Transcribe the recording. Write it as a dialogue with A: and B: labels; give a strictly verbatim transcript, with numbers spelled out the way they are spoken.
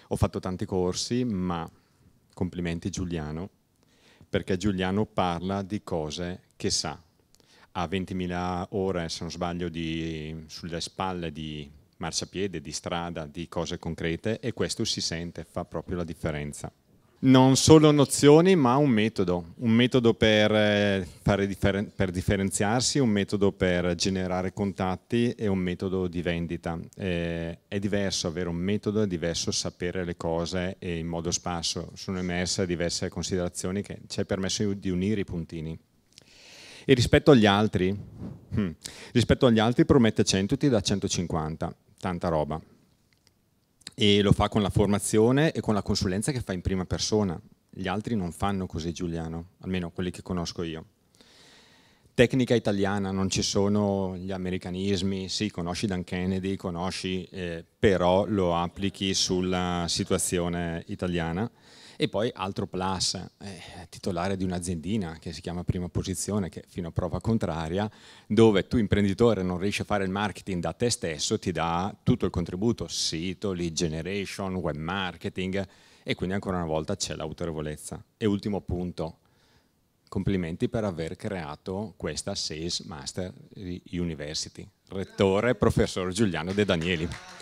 A: Ho fatto tanti corsi, ma complimenti Giuliano, perché Giuliano parla di cose che sa. Ha ventimila ore, se non sbaglio, di, sulle spalle di marciapiede, di strada, di cose concrete, e questo si sente, fa proprio la differenza. Non solo nozioni, ma un metodo, un metodo per, eh, fare differen- per differenziarsi, un metodo per generare contatti e un metodo di vendita. Eh, è diverso avere un metodo, è diverso sapere le cose e in modo sparso. Sono emerse diverse considerazioni che ci ha permesso di unire i puntini. E rispetto agli altri, hmm, rispetto agli altri promette cento, ti dà centocinquanta, tanta roba. E lo fa con la formazione e con la consulenza che fa in prima persona. Gli altri non fanno così, Giuliano, almeno quelli che conosco io. Tecnica italiana, non ci sono gli americanismi, sì, conosci Dan Kennedy, conosci, eh, però lo applichi sulla situazione italiana. E poi altro plus, eh, titolare di un'aziendina che si chiama Prima Posizione, che fino a prova contraria, dove tu imprenditore non riesci a fare il marketing da te stesso, ti dà tutto il contributo, sito, lead generation, web marketing, e quindi ancora una volta c'è l'autorevolezza. E ultimo punto, complimenti per aver creato questa Sales Master University. Rettore, professor Giuliano De Danieli.